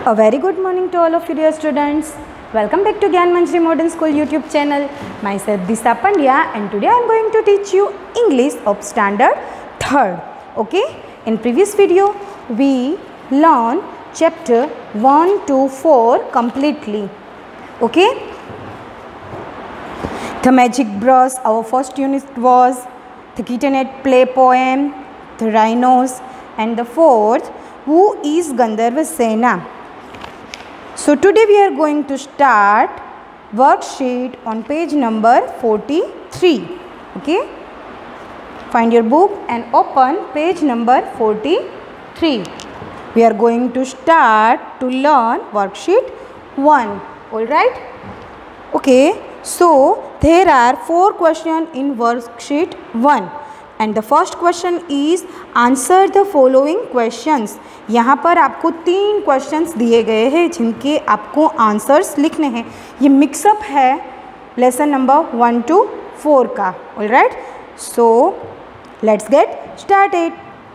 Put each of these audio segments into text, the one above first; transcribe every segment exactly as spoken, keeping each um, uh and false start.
A very good morning to all of you dear students. Welcome back to Gyan Manjari Modern School YouTube channel. Myself Disha Pandya and today I am going to teach you English of standard third. Okay? In previous video we learned chapter one to four completely. Okay? The Magic Brush, our first unit was the Kittenette play poem, the Rhinos, and the fourth, Who is Gandharva Sena? So today we are going to start worksheet on page number forty-three. Okay? Find your book and open page number forty-three. We are going to start to learn worksheet one. Alright? Okay. So there are four questions in worksheet one. And the first question is answer the following questions. यहाँ पर आपको तीन questions दिए गए हैं जिनके आपको answers लिखने हैं. ये मिक्सअप है lesson number one two four का. All right, so let's get started.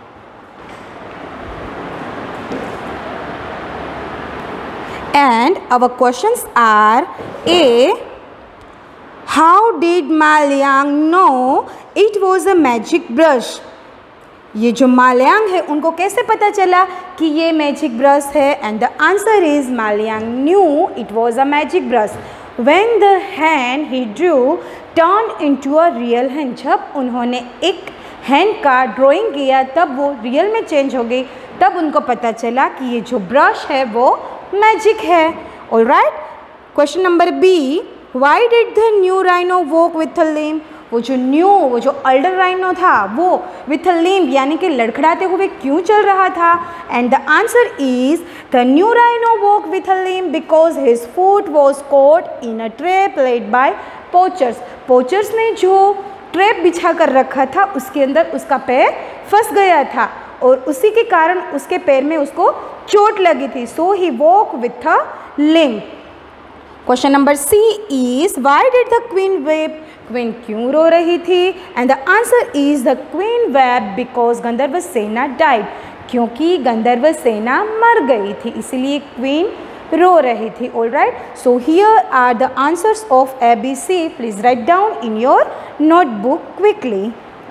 And our questions are: A. How did Malayang know it was a magic brush? ये जो मालयांग है उनको कैसे पता चला कि ये मैजिक ब्रश है? And the answer is Ma Liang knew it was a magic brush when the hand he drew turn into a real hand. जब उन्होंने एक हैंड का ड्राइंग किया तब वो रियल में चेंज हो गई. तब उनको पता चला कि ये जो ब्रश है वो मैजिक है. All right, question number B. Why did the new rhino walk with a limp? वो जो न्यू वो जो अल्डर राइनो था वो विथ अ लिम्प यानी कि लड़खड़ाते हुए क्यों चल रहा था? And the answer is the new rhino walk with a limp because his foot was caught in a trap laid by poachers. Poachers ने जो ट्रैप बिछा कर रखा था उसके अंदर उसका पैर फंस गया था और उसी के कारण उसके पैर में उसको चोट लगी थी. So he walk with a limp. Question number C is why did the queen weep? Queen क्यों रो रही थी? And the answer is the queen weep because Gandharva Sena died. क्योंकि गंधर्व सेना मर गई थी इसलिए क्वीन रो रही थी. All right, so here are the answers of A B C. Please write down in your notebook quickly.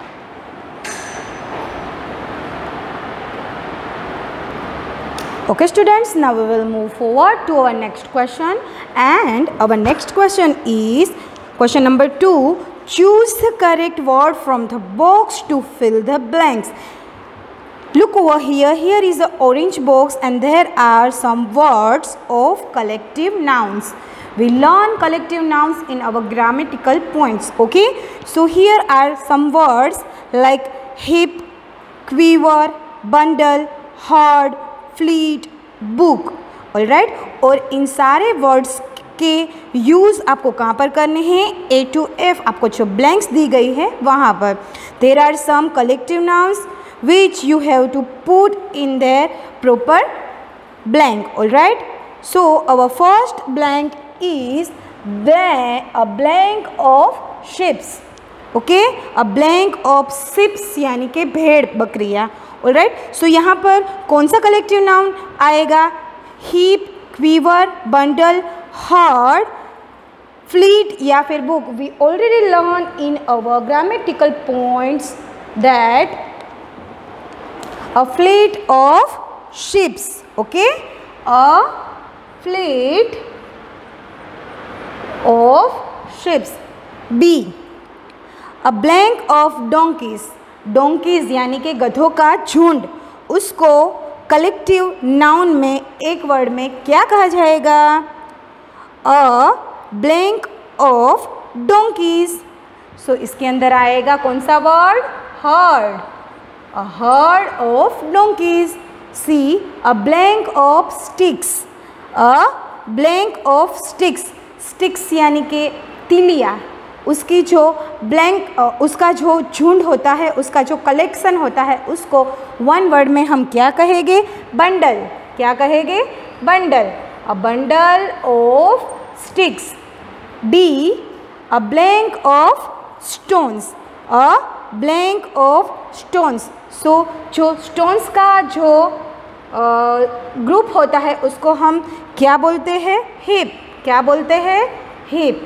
Okay students, now we will move forward to our next question, and our next question is question number two. Choose the correct word from the box to fill the blanks. Look over here. Here is an orange box and there are some words of collective nouns. We learn collective nouns in our grammatical points. Okay, so here are some words like hip, quiver, bundle, hard, fleet, book. All right, और इन सारे words के use आपको कहाँ पर करने हैं? ए to F आपको जो ब्लैंक्स दी गई है वहाँ पर. There are some collective nouns which you have to put in their proper blank. All right, so our first blank is a blank of ships. Okay, a blank of ships यानी कि भेड़ बकरियाँ. All right, सो यहाँ पर कौन सा collective noun आएगा? Heap, quiver, bundle, hard, fleet या फिर book. We already learn in our grammatical points that a fleet of ships. Okay, a fleet of ships. B, a blank of donkeys. Donkeys यानी कि गधों का झुंड, उसको collective noun में एक वर्ड में क्या कहा जाएगा? A blank of donkeys. So इसके अंदर आएगा कौन सा word? Herd. A herd of donkeys. C, a blank of sticks. A blank of sticks. Sticks यानी कि तिलिया, उसकी जो ब्लैंक उसका जो झुंड होता है, उसका जो कलेक्शन होता है, उसको वन वर्ड में हम क्या कहेंगे? बंडल. क्या कहेंगे? Bundle. A bundle of sticks. D, a blank of stones. A blank of stones. So जो स्टोन्स का जो ग्रुप होता है उसको हम क्या बोलते हैं? हिप। क्या बोलते हैं? हिप।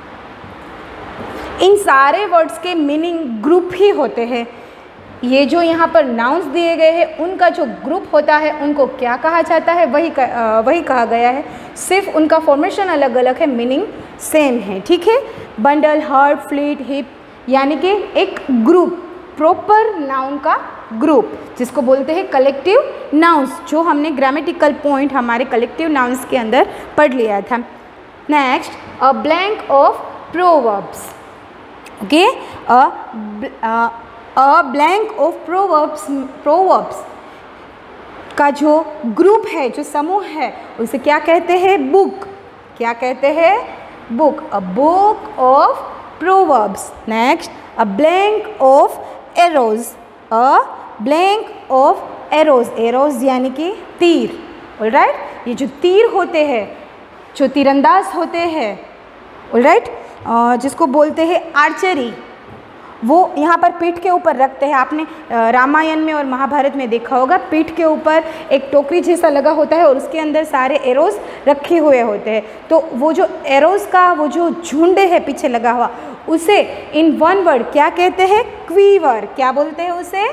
इन सारे वर्ड्स के मीनिंग ग्रुप ही होते हैं। ये जो यहाँ पर नाउन्स दिए गए हैं उनका जो ग्रुप होता है उनको क्या कहा जाता है? वही आ, वही कहा गया है, सिर्फ उनका फॉर्मेशन अलग अलग है, मीनिंग सेम है। ठीक है। बंडल, हर्ट, फ्लीट, हिप यानी कि एक ग्रुप, प्रॉपर नाउन का ग्रुप जिसको बोलते हैं कलेक्टिव नाउन्स, जो हमने ग्रामेटिकल पॉइंट हमारे कलेक्टिव नाउन्स के अंदर पढ़ लिया था। Next, a blank of proverbs. Okay, a a blank of proverbs, proverbs का जो ग्रुप है, जो समूह है, उसे क्या कहते हैं? बुक। क्या कहते हैं? Book. A book of proverbs. Next, a blank of arrows. A blank of arrows. Arrows यानी कि तीर। ऑलराइट, ये जो तीर होते हैं, जो तीरंदाज होते हैं, ऑलराइट, जिसको बोलते हैं आर्चरी, वो यहाँ पर पीठ के ऊपर रखते हैं। आपने रामायण में और महाभारत में देखा होगा, पीठ के ऊपर एक टोकरी जैसा लगा होता है और उसके अंदर सारे एरोज रखे हुए होते हैं। तो वो जो एरोज का वो जो झुंड है पीछे लगा हुआ, उसे इन वन वर्ड क्या कहते हैं? क्वीवर। क्या बोलते हैं उसे?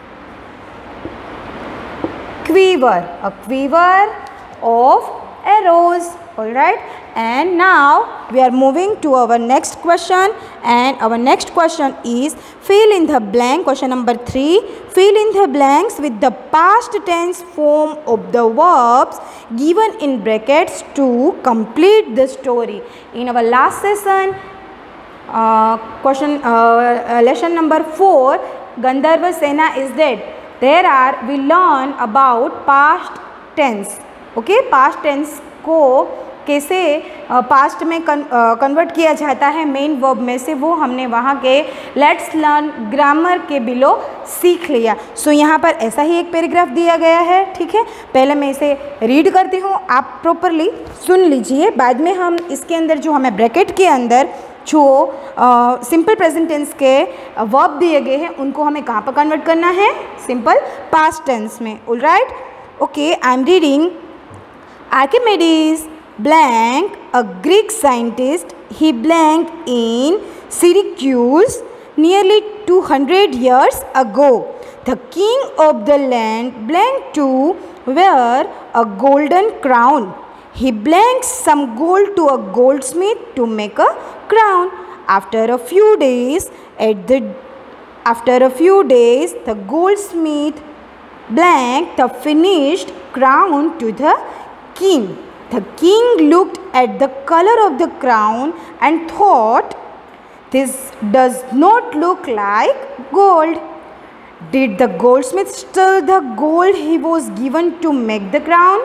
Quiver. A quiver of arrows. All right, and now we are moving to our next question, and our next question is fill in the blank. Question number three, fill in the blanks with the past tense form of the verbs given in brackets to complete the story. In our last session, uh, question uh, lesson number four, Gandharva Sena is dead. There are we learn about past tense. Okay, past tense को कैसे past में convert किया जाता है main verb में से, वो हमने वहाँ के लेट्स लर्न ग्रामर के बिलो सीख लिया। सो so, यहाँ पर ऐसा ही एक पैराग्राफ दिया गया है। ठीक है, पहले मैं इसे रीड करती हूँ, आप प्रॉपरली सुन लीजिए। बाद में हम इसके अंदर जो हमें ब्रैकेट के अंदर जो सिंपल प्रेजेंट टेंस के वर्ब दिए गए हैं उनको हमें कहाँ पर कन्वर्ट करना है? सिंपल पास्ट टेंस में। All right, okay, I am reading. Archimedes blank, a Greek scientist, he blank in Syracuse nearly two hundred years ago. The king of the land blank to wear a golden crown. He blanks some gold to a goldsmith to make a crown. After a few days, at the after a few days, the goldsmith blank the finished crown to the king. The king looked at the color of the crown and thought, this does not look like gold. Did the goldsmith steal the gold he was given to make the crown?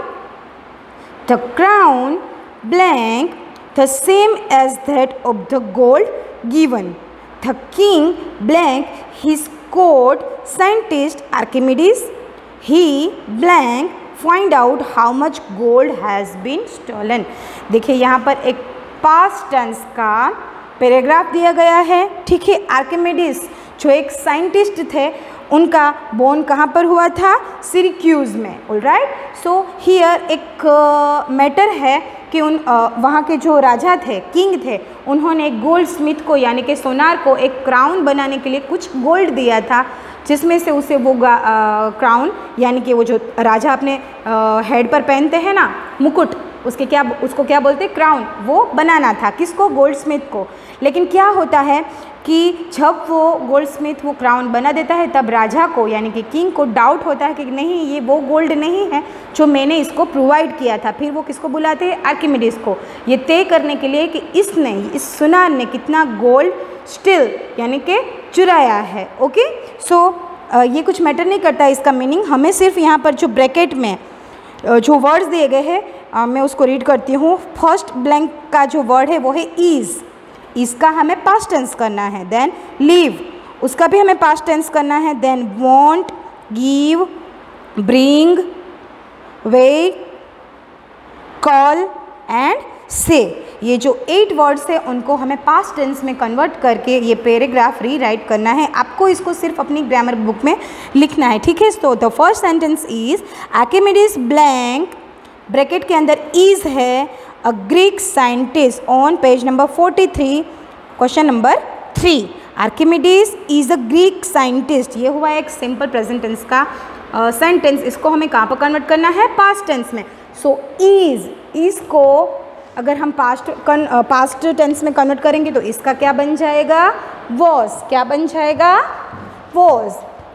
The crown blank the same as that of the gold given. The king blank his court scientist Archimedes. He blank find out how much gold has been stolen. देखिए यहाँ पर एक past tense का paragraph दिया गया है। ठीक है, आर्किमिडीज जो एक साइंटिस्ट थे, उनका बोर्न कहाँ पर हुआ था? सिरक्यूज में। ऑलराइट, सो हियर एक मैटर uh, है कि उन uh, वहाँ के जो राजा थे, किंग थे, उन्होंने एक गोल्ड स्मिथ को यानी कि सोनार को एक क्राउन बनाने के लिए कुछ गोल्ड दिया था, जिसमें से उसे वो क्राउन यानी कि वो जो राजा अपने हेड पर पहनते हैं ना, मुकुट, उसके क्या उसको क्या बोलते हैं? क्राउन। वो बनाना था किसको? गोल्ड स्मिथ को। लेकिन क्या होता है कि जब वो गोल्ड स्मिथ वो क्राउन बना देता है, तब राजा को यानी कि किंग को डाउट होता है कि नहीं, ये वो गोल्ड नहीं है जो मैंने इसको प्रोवाइड किया था। फिर वो किसको बुलाते हैं? आर्किमिडीज को, ये तय करने के लिए कि इसने, इस सुनार ने कितना गोल्ड स्टिल यानी कि चुराया है। ओके, सो so, ये कुछ मैटर नहीं करता इसका मीनिंग, हमें सिर्फ यहाँ पर जो ब्रैकेट में जो वर्ड्स दिए गए हैं मैं उसको रीड करती हूँ। फर्स्ट ब्लैंक का जो वर्ड है वो है इज़, इसका हमें पास्ट टेंस करना है। देन लीव, उसका भी हमें पास्ट टेंस करना है। Then want, give, bring, wait, call and say. ये जो एट वर्ड्स है उनको हमें पास्ट टेंस में कन्वर्ट करके ये पैराग्राफ रीराइट करना है। आपको इसको सिर्फ अपनी ग्रामर बुक में लिखना है, ठीक है। तो the first sentence is Archimedes blank, bracket के अंदर इज है, a Greek scientist, on page number forty three, question number three. Archimedes is a Greek scientist, ये हुआ एक सिंपल प्रेजेंट टेंस का सेंटेंस। uh, इसको हमें कहाँ पर कन्वर्ट करना है? पास्ट टेंस में। सो इज, इज को अगर हम पास्ट कन पास्ट टेंस में कन्वर्ट करेंगे तो इसका क्या बन जाएगा? वॉज। क्या बन जाएगा? Was.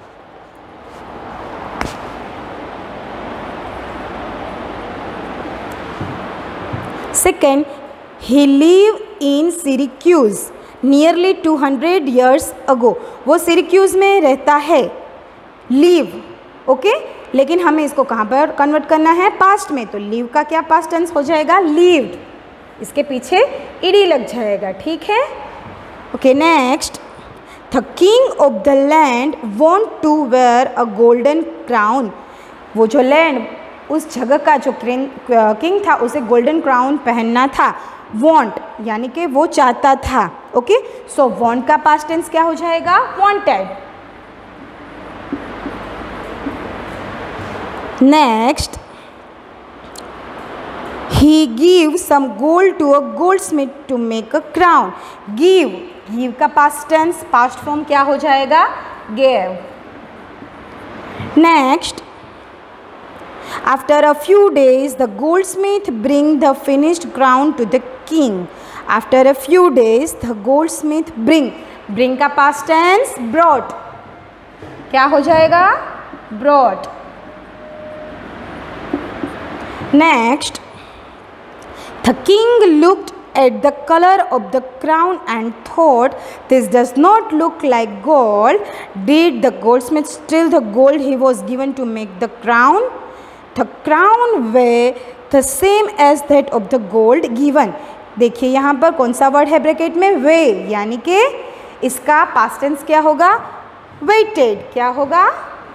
Second, he live in Syracuse nearly two hundred years ago. वो सिरिक्यूज में रहता है, लिव, ओके okay? लेकिन हमें इसको कहाँ पर कन्वर्ट करना है? पास्ट में। तो लिव का क्या पास्ट टेंस हो जाएगा? लिव्ड। इसके पीछे ईडी लग जाएगा, ठीक है। Okay, next, the king of the land want to wear a golden crown. वो जो लैंड, उस जगह का जो किंग था उसे गोल्डन क्राउन पहनना था। वॉन्ट यानी कि वो चाहता था, ओके। सो वॉन्ट का पास्ट टेंस क्या हो जाएगा? Wanted. Next, he gave some gold to a goldsmith to make a crown. give, give का past tense, past form क्या हो जाएगा? gave. next, after a few days the goldsmith bring the finished crown to the king. after a few days the goldsmith bring, bring का past tense brought, क्या हो जाएगा? brought. next, the king looked at the color of the crown and thought, this does not look like gold. Did the goldsmith steal the gold he was given to make the crown? The crown weighed the same as that of the gold given. देखिए यहाँ पर कौन सा word है bracket में? वे, यानी कि इसका पास्ट टेंस क्या होगा? वेटेड। क्या होगा?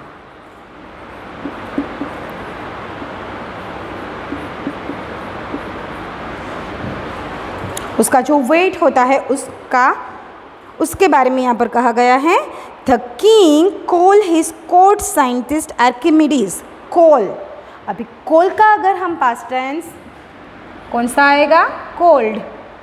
उसका जो वेट होता है उसका, उसके बारे में यहाँ पर कहा गया है। The king call his court scientist Archimedes. Call, अभी कॉल का अगर हम पास्ट टेंस कौन सा आएगा? Called.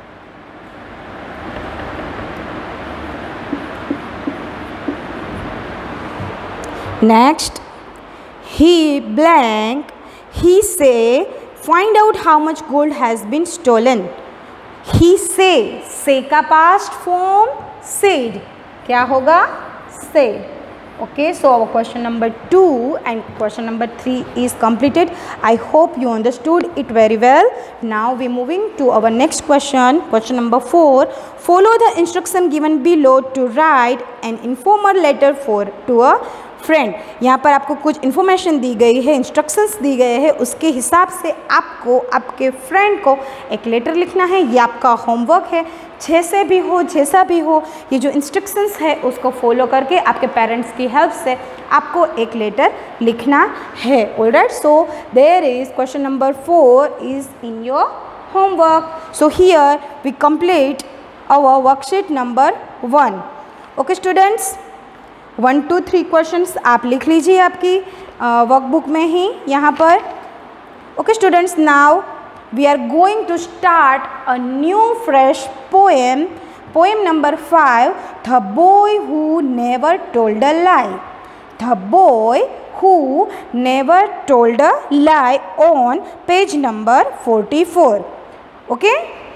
Next, he blank, he say find out how much gold has been stolen. he say, say का past form said, क्या होगा? said. okay, so our question number two and question number three is completed. I hope you understood it very well. Now we moving to our next question. Question number four, follow the instruction given below to write an informal letter for to a friend. यहाँ पर आपको कुछ information दी गई है, instructions दी गए हैं, उसके हिसाब से आपको आपके फ्रेंड को एक लेटर लिखना है। ये आपका होमवर्क है। जैसे भी हो, जैसा भी हो, ये जो इंस्ट्रक्शंस है उसको फॉलो करके आपके पेरेंट्स की हेल्प से आपको एक लेटर लिखना है। All right, so there is question number four is in your homework. So here we complete our worksheet number one. Okay students, one two three questions आप लिख लीजिए आपकी वर्कबुक में ही यहाँ पर. Okay students, now we are going to start a new fresh poem. Poem number five, The Boy Who Never Told a Lie. The Boy Who Never Told a Lie, on page number forty-four. Okay?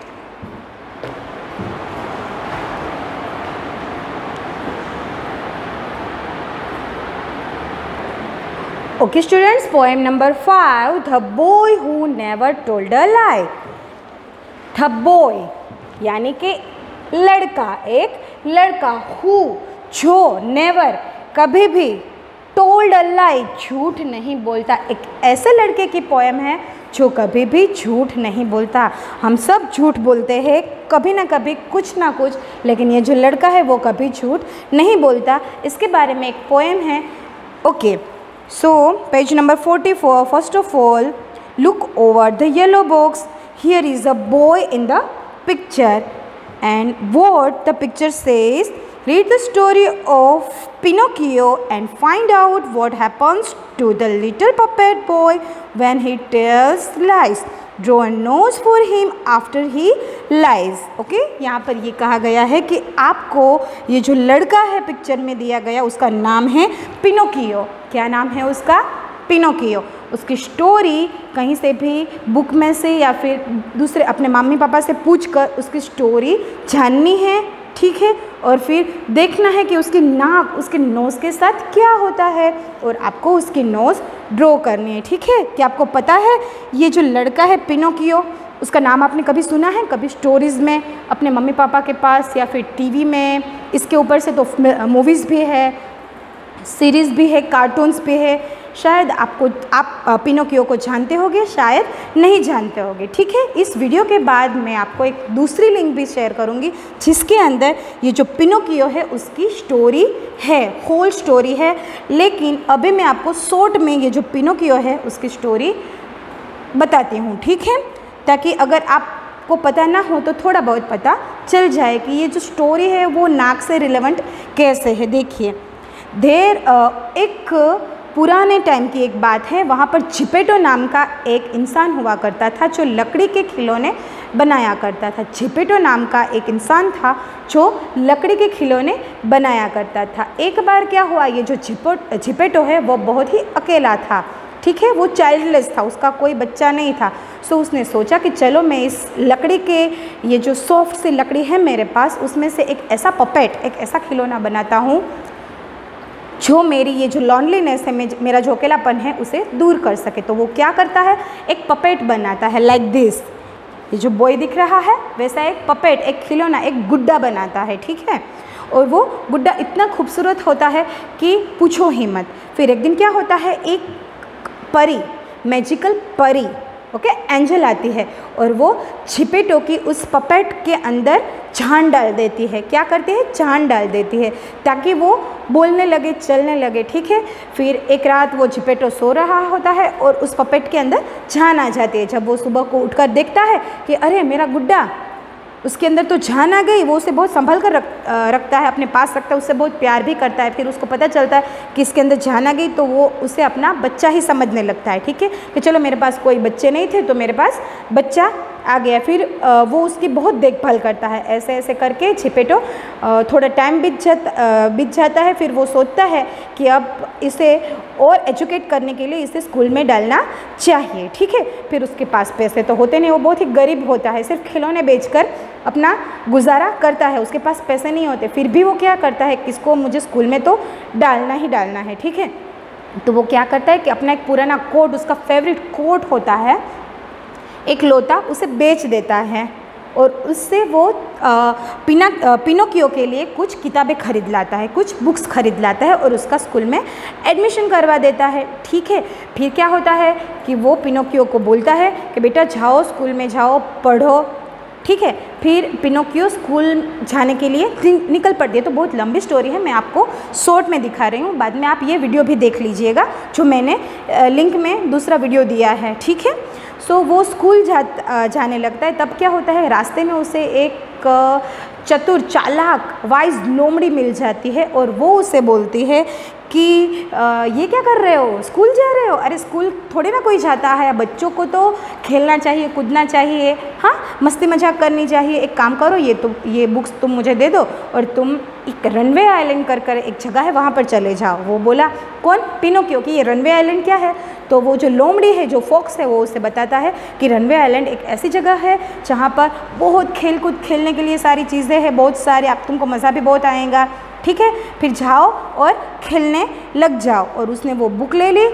Okay students, poem number five, The Boy Who Never Told a Lie. The boy यानी कि लड़का, एक लड़का, who जो, never कभी भी, told a lie झूठ नहीं बोलता. एक ऐसे लड़के की पोएम है जो कभी भी झूठ नहीं बोलता. हम सब झूठ बोलते हैं कभी ना कभी, कुछ ना कुछ, लेकिन ये जो लड़का है वो कभी झूठ नहीं बोलता. इसके बारे में एक पोएम है. Okay, so page number forty-four, first of all look over the yellow box. here is a boy in the picture, and what the picture says, read the story of Pinocchio and find out what happens to the little puppet boy when he tells lies. Draw a nose for him after he lies. Okay, यहाँ पर ये कहा गया है कि आपको ये जो लड़का है पिक्चर में दिया गया उसका नाम है पिनोकियो। क्या नाम है उसका? पिनोकियो। उसकी स्टोरी कहीं से भी बुक में से या फिर दूसरे अपने मम्मी पापा से पूछ कर उसकी स्टोरी जाननी है, ठीक है, और फिर देखना है कि उसकी नाक उसके नोज़ के साथ क्या होता है और आपको उसकी नोज़ ड्रॉ करनी है, ठीक है। क्या आपको पता है ये जो लड़का है पिनोकियो, उसका नाम आपने कभी सुना है? कभी स्टोरीज़ में अपने मम्मी पापा के पास या फिर टीवी में? इसके ऊपर से तो मूवीज़ भी है, सीरीज़ भी है, कार्टून्स भी है। शायद आपको आप पिनोकियो को जानते होगे, शायद नहीं जानते होगे, ठीक है। इस वीडियो के बाद मैं आपको एक दूसरी लिंक भी शेयर करूंगी जिसके अंदर ये जो पिनोकियो है उसकी स्टोरी है, होल स्टोरी है। लेकिन अभी मैं आपको शॉर्ट में ये जो पिनोकियो है उसकी स्टोरी बताती हूँ, ठीक है, ताकि अगर आपको पता ना हो तो थोड़ा बहुत पता चल जाए कि ये जो स्टोरी है वो नाक से रिलेवेंट कैसे है। देखिए, देर एक पुराने टाइम की एक बात है, वहाँ पर जिपेटो नाम का एक इंसान हुआ करता था जो लकड़ी के खिलौने बनाया करता था। जिपेटो नाम का एक इंसान था जो लकड़ी के खिलौने बनाया करता था। एक बार क्या हुआ, ये जो जिपो जिपेटो है वो बहुत ही अकेला था, ठीक है, वो चाइल्डलेस था, उसका कोई बच्चा नहीं था। सो उसने सोचा कि चलो मैं इस लकड़ी के ये जो सॉफ्ट सी लकड़ी है मेरे पास उसमें से एक ऐसा पपेट, एक ऐसा खिलौना बनाता हूँ जो मेरी ये जो लॉनलीनेस है, मेरा जो अकेलापन है उसे दूर कर सके। तो वो क्या करता है, एक पपेट बनाता है, लाइक दिस। ये जो बॉय दिख रहा है वैसा एक पपेट, एक खिलौना, एक गुड्डा बनाता है, ठीक है। और वो गुड्डा इतना खूबसूरत होता है कि पूछो ही मत। फिर एक दिन क्या होता है, एक परी, मैजिकल परी, ओके, एंजल आती है और वो जिपेटो की उस पपेट के अंदर जान डाल देती है। क्या करती है? जान डाल देती है ताकि वो बोलने लगे, चलने लगे, ठीक है। फिर एक रात वो जिपेटो सो रहा होता है और उस पपेट के अंदर जान आ जाती है। जब वो सुबह को उठकर देखता है कि अरे मेरा गुड्डा, उसके अंदर तो जान आ गई, वो उसे बहुत संभल कर रख रखता है, अपने पास रखता है, उससे बहुत प्यार भी करता है। फिर उसको पता चलता है कि इसके अंदर जान आ गई तो वो उसे अपना बच्चा ही समझने लगता है, ठीक है, कि चलो मेरे पास कोई बच्चे नहीं थे तो मेरे पास बच्चा आ गया। फिर वो उसकी बहुत देखभाल करता है। ऐसे ऐसे करके जिपेटो थोड़ा टाइम बीत जाता बीत जाता है। फिर वो सोचता है कि अब इसे और एजुकेट करने के लिए इसे स्कूल में डालना चाहिए, ठीक है। फिर उसके पास पैसे तो होते नहीं, वो बहुत ही गरीब होता है, सिर्फ खिलौने बेचकर अपना गुजारा करता है, उसके पास पैसे नहीं होते। फिर भी वो क्या करता है, किसको मुझे स्कूल में तो डालना ही डालना है, ठीक है। तो वो क्या करता है कि अपना एक पुराना कोट, उसका फेवरेट कोट होता है, एक लोटा, उसे बेच देता है और उससे वो आ, पिना पिनोकियो के लिए कुछ किताबें खरीद लाता है, कुछ बुक्स खरीद लाता है और उसका स्कूल में एडमिशन करवा देता है, ठीक है। फिर क्या होता है कि वो पिनोकियो को बोलता है कि बेटा जाओ, स्कूल में जाओ, पढ़ो, ठीक है। फिर पिनोकियो स्कूल जाने के लिए निकल पड़ती है। तो बहुत लंबी स्टोरी है, मैं आपको शॉर्ट में दिखा रही हूँ, बाद में आप ये वीडियो भी देख लीजिएगा जो मैंने लिंक में दूसरा वीडियो दिया है, ठीक है। सो वो स्कूल जा जाने लगता है। तब क्या होता है, रास्ते में उसे एक चतुर, चालाक, वाइज लोमड़ी मिल जाती है और वो उसे बोलती है कि आ, ये क्या कर रहे हो, स्कूल जा रहे हो? अरे स्कूल थोड़े ना कोई जाता है, बच्चों को तो खेलना चाहिए, कूदना चाहिए, हाँ, मस्ती मजाक करनी चाहिए। एक काम करो, ये तो ये बुक्स तुम मुझे दे दो और तुम एक रनवे आइलैंड कर कर एक जगह है वहाँ पर चले जाओ। वो बोला, कौन? पिनोकियो कि ये रनवे आइलैंड क्या है? तो वो जो लोमड़ी है, जो फॉक्स है, वो उसे बताता है कि रनवे आइलैंड एक ऐसी जगह है जहाँ पर बहुत खेल कूद खेलने के लिए सारी चीज़ें हैं, बहुत सारी, आप तुमको मज़ा भी बहुत आएगा, ठीक है। फिर जाओ और खेलने लग जाओ। और उसने वो बुक ले ली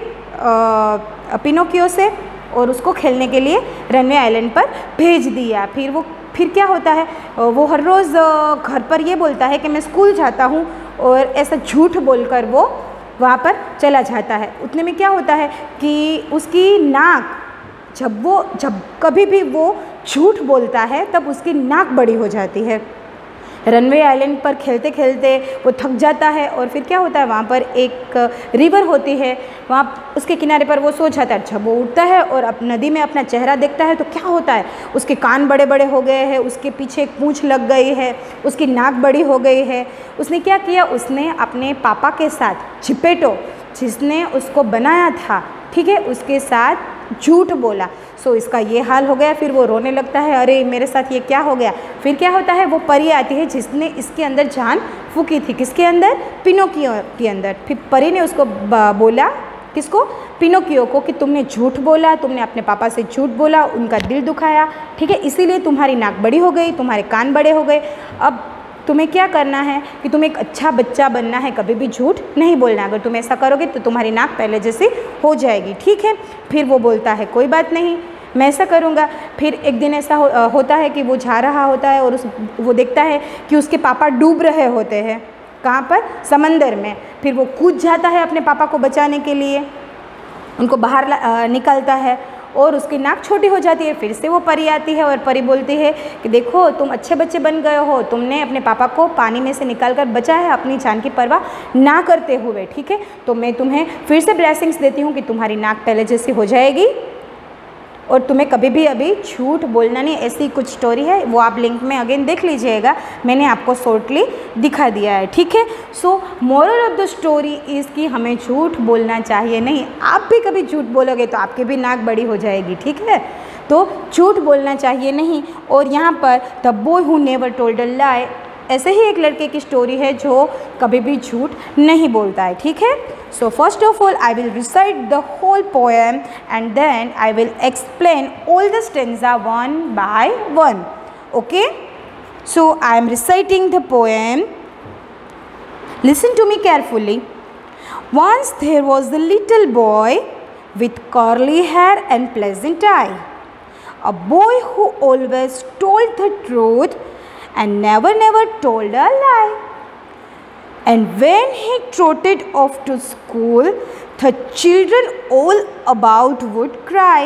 पिनोकियो से और उसको खेलने के लिए रनवे आइलैंड पर भेज दिया। फिर वो फिर क्या होता है, वो हर रोज़ घर पर ये बोलता है कि मैं स्कूल जाता हूँ और ऐसा झूठ बोलकर वो वहाँ पर चला जाता है। उतने में क्या होता है कि उसकी नाक, जब वो जब कभी भी वो झूठ बोलता है तब उसकी नाक बड़ी हो जाती है। रनवे आइलैंड पर खेलते खेलते वो थक जाता है और फिर क्या होता है, वहाँ पर एक रिवर होती है, वहाँ उसके किनारे पर वो सो जाता है। जब वो उठता है और अब नदी में अपना चेहरा देखता है तो क्या होता है, उसके कान बड़े बड़े हो गए हैं, उसके पीछे एक पूँछ लग गई है, उसकी नाक बड़ी हो गई है। उसने क्या किया, उसने अपने पापा के साथ छिपेटो जिसने उसको बनाया था, ठीक है, उसके साथ झूठ बोला। सो इसका ये हाल हो गया। फिर वो रोने लगता है, अरे मेरे साथ ये क्या हो गया। फिर क्या होता है, वो परी आती है जिसने इसके अंदर जान फूकी थी। किसके अंदर, पिनोकियो के अंदर। फिर परी ने उसको बोला, किसको, पिनोकियो को, कि तुमने झूठ बोला, तुमने अपने पापा से झूठ बोला, उनका दिल दुखाया, ठीक है, इसीलिए तुम्हारी नाक बड़ी हो गई, तुम्हारे कान बड़े हो गए। अब तुम्हें क्या करना है कि तुम्हें एक अच्छा बच्चा बनना है, कभी भी झूठ नहीं बोलना। अगर तुम ऐसा करोगे तो तुम्हारी नाक पहले जैसी हो जाएगी, ठीक है। फिर वो बोलता है कोई बात नहीं, मैं ऐसा करूँगा। फिर एक दिन ऐसा हो, होता है कि वो जा रहा होता है और उस वो देखता है कि उसके पापा डूब रहे होते हैं। कहाँ पर, समंदर में। फिर वो कूद जाता है अपने पापा को बचाने के लिए, उनको बाहर निकालता है और उसकी नाक छोटी हो जाती है। फिर से वो परी आती है और परी बोलती है कि देखो तुम अच्छे बच्चे बन गए हो, तुमने अपने पापा को पानी में से निकाल कर बचाया है अपनी जान की परवाह ना करते हुए, ठीक है। तो मैं तुम्हें फिर से ब्लेसिंग्स देती हूँ कि तुम्हारी नाक पहले जैसी हो जाएगी और तुम्हें कभी भी अभी झूठ बोलना नहीं। ऐसी कुछ स्टोरी है, वो आप लिंक में अगेन देख लीजिएगा, मैंने आपको शॉर्टली दिखा दिया है, ठीक है। So moral of the story is कि हमें झूठ बोलना चाहिए नहीं। आप भी कभी झूठ बोलोगे तो आपकी भी नाक बड़ी हो जाएगी, ठीक है। तो झूठ बोलना चाहिए नहीं। और यहाँ पर the boy who never told a lie, ऐसे ही एक लड़के की स्टोरी है जो कभी भी झूठ नहीं बोलता है, ठीक है। So first of all I will recite the whole poem and then I will explain all the stanza one by one, okay. So I am reciting the poem, listen to me carefully. Once there was a little boy with curly hair and pleasant eye, a boy who always told the truth and never never told a lie. And when he trotted off to school, the children all about would cry,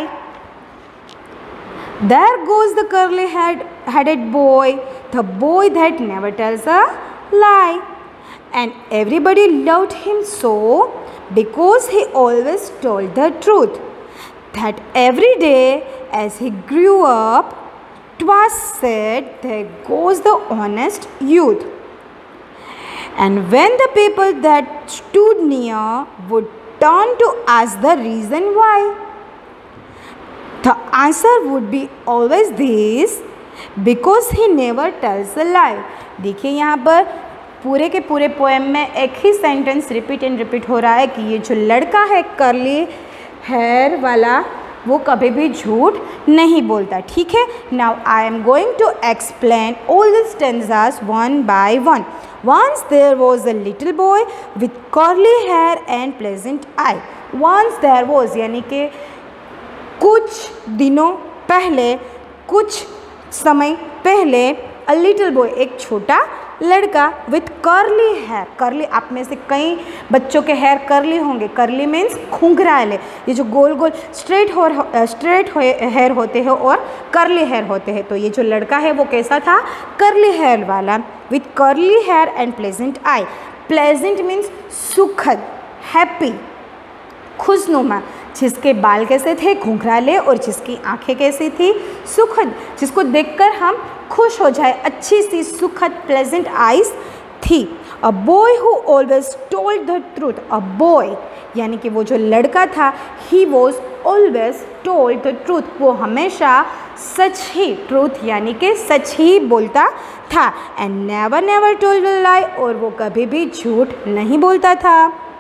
there goes the curly headed boy, the boy that never tells a lie. And everybody loved him so because he always told the truth, that every day as he grew up, 'twas said, there goes the honest youth. And when the people that stood near would turn to ask the reason why, the answer would be always this, because he never tells a lie. देखिए यहाँ पर पूरे के पूरे poem में एक ही sentence repeat and repeat हो रहा है कि ये जो लड़का है कर्ली हेयर वाला, वो कभी भी झूठ नहीं बोलता, ठीक है। Now I am going to explain all the stanzas one by one. Once there was a little boy with curly hair and pleasant eye. Once there was यानी कि कुछ दिनों पहले, कुछ समय पहले, a little boy एक छोटा लड़का विथ कर्ली हेयर। कर्ली, आप में से कई बच्चों के हेयर कर्ली होंगे। कर्ली मीन्स घुंघराले, ये जो गोल गोल स्ट्रेट हो स्ट्रेट हेयर होते हैं और कर्ली हेयर होते हैं। तो ये जो लड़का है वो कैसा था, कर्ली हेयर वाला, with curly hair and pleasant eye. Pleasant means सुखद, हैप्पी, खुशनुमा। जिसके बाल कैसे थे, घुंघराले, और जिसकी आंखें कैसी थी, सुखद, जिसको देखकर हम खुश हो जाए, अच्छी सी सुखद प्लेजेंट आइज थी। A boy who always told the truth, a boy यानी कि वो जो लड़का था, he was always told the truth, वो हमेशा सच ही, ट्रूथ यानी कि सच ही बोलता था। And never never told a lie, और वो कभी भी झूठ नहीं बोलता था।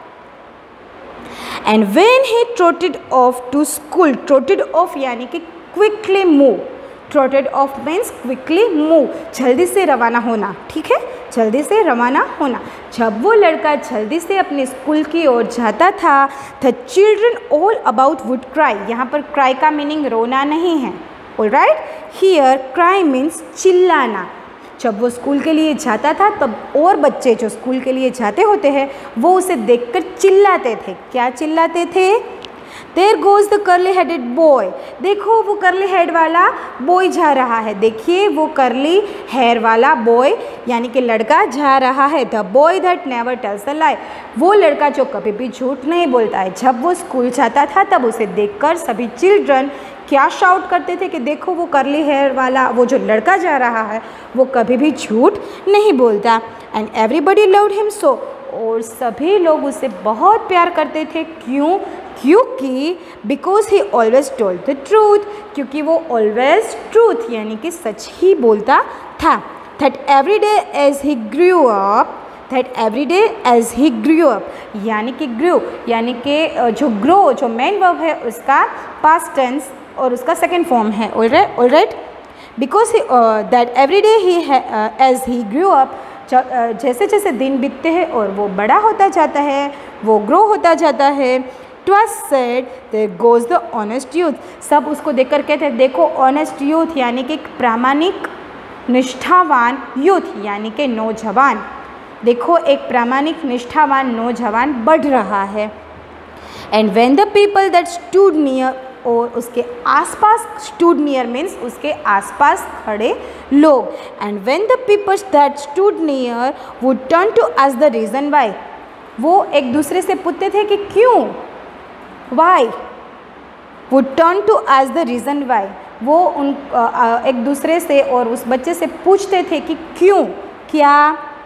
And when he trotted off to school, trotted off यानी कि quickly move, trotted off means quickly move, जल्दी से रवाना होना, ठीक है, जल्दी से रवाना होना। जब वो लड़का जल्दी से अपने स्कूल की ओर जाता था, the children all about would cry. यहाँ पर क्राई का मीनिंग रोना नहीं है, all right. Here cry means चिल्लाना। जब वो स्कूल के लिए जाता था तब और बच्चे जो स्कूल के लिए जाते होते हैं वो उसे देखकर चिल्लाते थे। क्या चिल्लाते थे? There goes the curly headed boy. देखो वो कर्ली हेड वाला बॉय जा रहा है। देखिए वो कर्ली हेयर वाला बॉय यानी कि लड़का जा रहा है। The boy that never tells a lie. वो लड़का जो कभी भी झूठ नहीं बोलता है। जब वो स्कूल जाता था तब उसे देखकर सभी चिल्ड्रन क्या शाउट करते थे कि देखो वो कर्ली हेयर वाला वो जो लड़का जा रहा है वो कभी भी झूठ नहीं बोलता। And everybody loved him so. और सभी लोग उसे बहुत प्यार करते थे। क्यों? क्योंकि because he always told the truth. क्योंकि वो ऑलवेज ट्रूथ यानी कि सच ही बोलता था। That every day as he grew up that every day as he grew up यानी कि ग्रू यानी कि जो ग्रो जो मेन वर्ब है उसका पास्ट टेंस और उसका सेकेंड फॉर्म है। All right. Because he that every day he as he grew up जैसे जैसे दिन बीतते हैं और वो बड़ा होता जाता है वो ग्रो होता जाता है। ट्वास said there goes the honest youth. सब उसको देखकर कहते हैं देखो ऑनेस्ट यूथ यानी कि प्रामाणिक निष्ठावान यूथ यानी कि नौजवान। देखो एक प्रामाणिक निष्ठावान नौजवान बढ़ रहा है। And when the people that stood near और उसके आसपास स्टूड नियर मीन्स उसके आसपास खड़े लोग। And when the peoples that stood near would turn to ask the reason why. वो एक दूसरे से पूछते थे कि क्यों, why. Would turn to ask the reason why. वो उन एक दूसरे से और उस बच्चे से पूछते थे कि क्यों, क्या।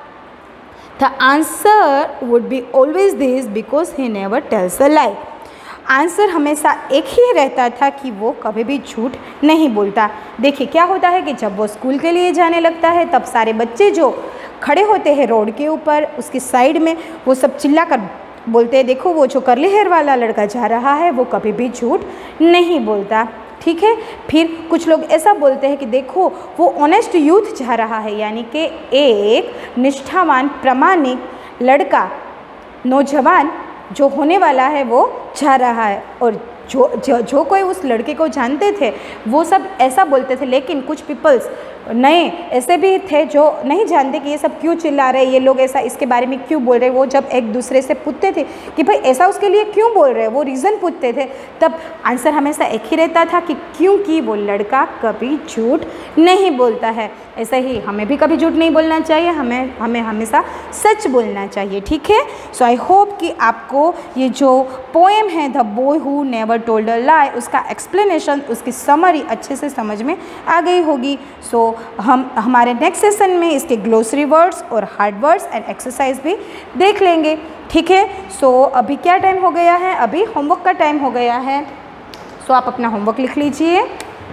The answer would be always this because he never tells a lie. Answer हमेशा एक ही रहता था कि वो कभी भी झूठ नहीं बोलता। देखिए क्या होता है कि जब वो स्कूल के लिए जाने लगता है तब सारे बच्चे जो खड़े होते हैं रोड के ऊपर उसकी साइड में वो सब चिल्ला कर बोलते हैं देखो वो जो कर्ली हेयर वाला लड़का जा रहा है वो कभी भी झूठ नहीं बोलता। ठीक है। फिर कुछ लोग ऐसा बोलते हैं कि देखो वो ऑनेस्ट यूथ जा रहा है यानी कि एक निष्ठावान प्रामाणिक लड़का नौजवान जो होने वाला है वो जा रहा है। और जो जो जो कोई उस लड़के को जानते थे वो सब ऐसा बोलते थे। लेकिन कुछ पीपल्स नए ऐसे भी थे जो नहीं जानते कि ये सब क्यों चिल्ला रहे हैं, ये लोग ऐसा इसके बारे में क्यों बोल रहे हैं। वो जब एक दूसरे से पूछते थे कि भाई ऐसा उसके लिए क्यों बोल रहे हैं, वो रीज़न पूछते थे, तब आंसर हमेशा एक ही रहता था कि क्योंकि वो लड़का कभी झूठ नहीं बोलता है। ऐसा ही हमें भी कभी झूठ नहीं बोलना चाहिए, हमें हमें हमेशा सच बोलना चाहिए। ठीक है। सो आई होप कि आपको ये जो पोएम है the boy who never told a lie उसका एक्सप्लेनेशन उसकी समरी अच्छे से समझ में आ गई होगी। सो so, हम हमारे नेक्स्ट सेशन में इसके ग्लोसरी वर्ड्स और हार्ड वर्ड्स एंड एक्सरसाइज भी देख लेंगे। ठीक है। सो so, अभी क्या टाइम हो गया है? अभी होमवर्क का टाइम हो गया है। सो so, आप अपना होमवर्क लिख लीजिए।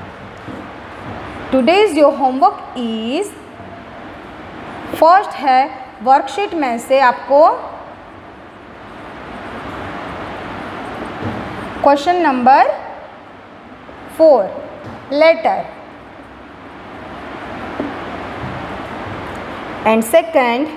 Today's your homework is first है वर्कशीट में से आपको question number four letter and second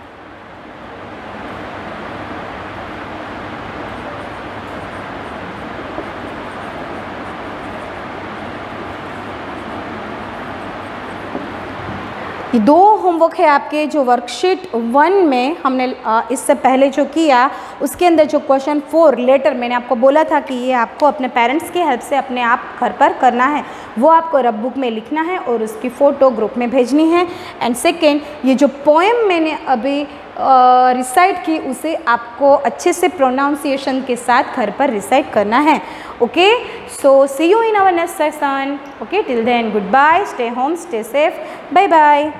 ये दो होमवर्क है आपके जो वर्कशीट वन में हमने इससे पहले जो किया उसके अंदर जो क्वेश्चन फोर लेटर मैंने आपको बोला था कि ये आपको अपने पेरेंट्स की हेल्प से अपने आप घर पर करना है, वो आपको रफ बुक में लिखना है और उसकी फ़ोटो ग्रुप में भेजनी है। एंड सेकेंड ये जो पोएम मैंने अभी रिसाइट की उसे आपको अच्छे से प्रोनाउंसिएशन के साथ घर पर रिसाइट करना है। Okay. So see you in our next session. Okay, till then good bye, stay home, stay safe, bye bye.